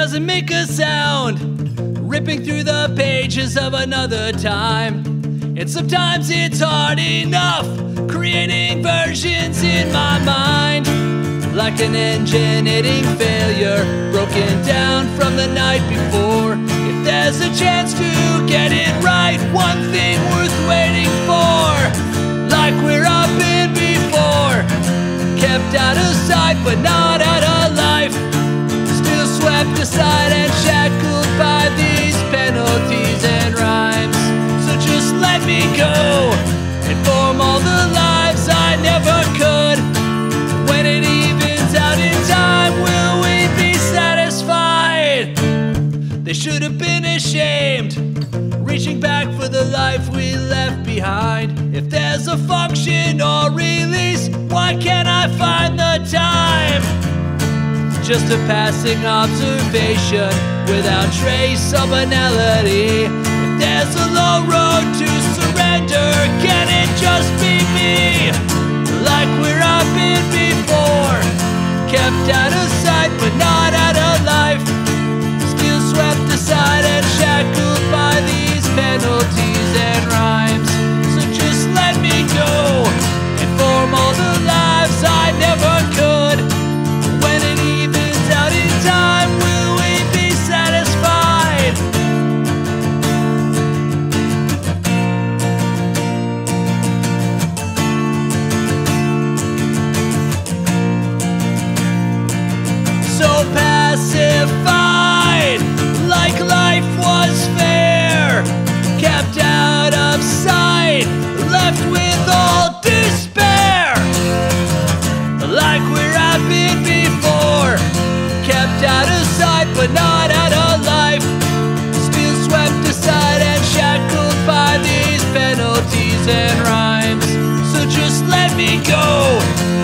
doesn't make a sound, ripping through the pages of another time. And sometimes it's hard enough creating versions in my mind, like an engine hitting failure, broken down from the night before. If there's a chance to get it right, one thing worth waiting for, like we're up in before, kept out of sight but not out of life, still swept aside and shackled by these penalties and rhymes. So just let me go and form all the lives I never could. When it evens out in time, will we be satisfied? They should have been ashamed, reaching back for the life we left behind. If there's a function or release, why can't I find the time? Just a passing observation without trace of banality. If there's a low road to surrender, can it just be me? Like we're up in before, kept out of sight but not out of life, still swept aside and shackled by these penalties and rhymes. So just let me go and form all the lives I never could. When it evens out in time, will we be satisfied? So pacified, like life was fair, kept out of sight, left with all despair. Like we're up in before, kept out of sight but not out of life, still swept aside and shackled by these penalties and rhymes. So just let me go